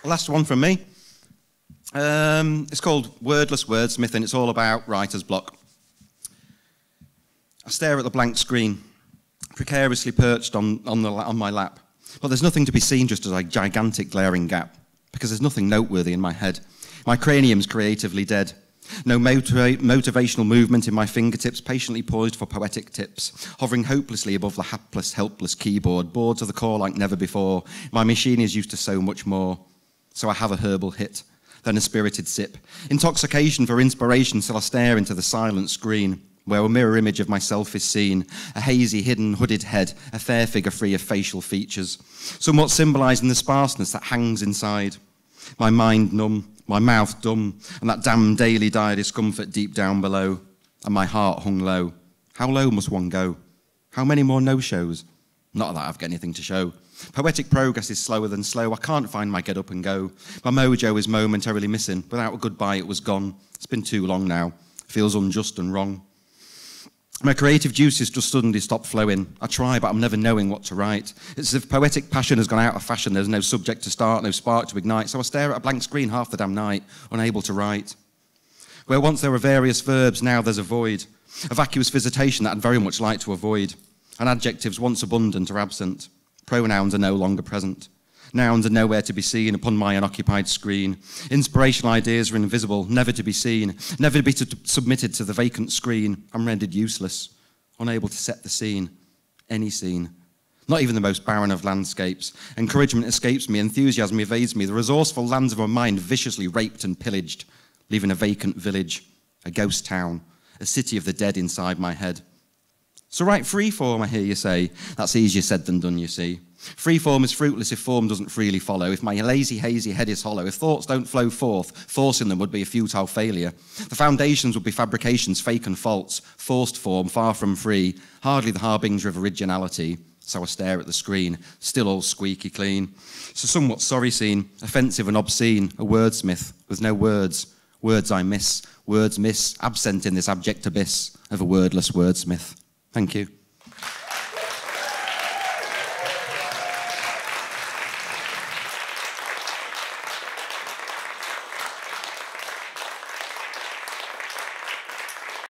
Last one from me. It's called Wordless Wordsmith, and it's all about writer's block. I stare at the blank screen, precariously perched on my lap. But there's nothing to be seen, just as a gigantic glaring gap, because there's nothing noteworthy in my head. My cranium's creatively dead. No motivational movement in my fingertips, patiently poised for poetic tips, hovering hopelessly above the hapless, helpless keyboard, bored to the core like never before. My machine is used to so much more. So I have a herbal hit, then a spirited sip. Intoxication for inspiration, till I stare into the silent screen, where a mirror image of myself is seen, a hazy, hidden, hooded head, a fair figure free of facial features, somewhat symbolising the sparseness that hangs inside. My mind numb, my mouth dumb, and that damn daily dire discomfort deep down below, and my heart hung low. How low must one go? How many more no-shows? Not that I've got anything to show. Poetic progress is slower than slow. I can't find my get up and go. My mojo is momentarily missing. Without a goodbye, it was gone. It's been too long now. Feels unjust and wrong. My creative juices just suddenly stop flowing. I try, but I'm never knowing what to write. It's as if poetic passion has gone out of fashion. There's no subject to start, no spark to ignite. So I stare at a blank screen half the damn night, unable to write. Where once there were various verbs, now there's a void. A vacuous visitation that I'd very much like to avoid. And adjectives once abundant are absent. Pronouns are no longer present. Nouns are nowhere to be seen upon my unoccupied screen. Inspirational ideas are invisible, never to be seen, never to be submitted to the vacant screen. I'm rendered useless, unable to set the scene, any scene. Not even the most barren of landscapes. Encouragement escapes me, enthusiasm evades me. The resourceful lands of my mind viciously raped and pillaged, leaving a vacant village, a ghost town, a city of the dead inside my head. So write freeform, I hear you say. That's easier said than done, you see. Freeform is fruitless if form doesn't freely follow, if my lazy, hazy head is hollow, if thoughts don't flow forth, forcing them would be a futile failure. The foundations would be fabrications, fake and false, forced form, far from free, hardly the harbinger of originality. So I stare at the screen, still all squeaky clean. It's a somewhat sorry scene, offensive and obscene, a wordsmith with no words. Words I miss, words miss, absent in this abject abyss of a wordless wordsmith. Thank you.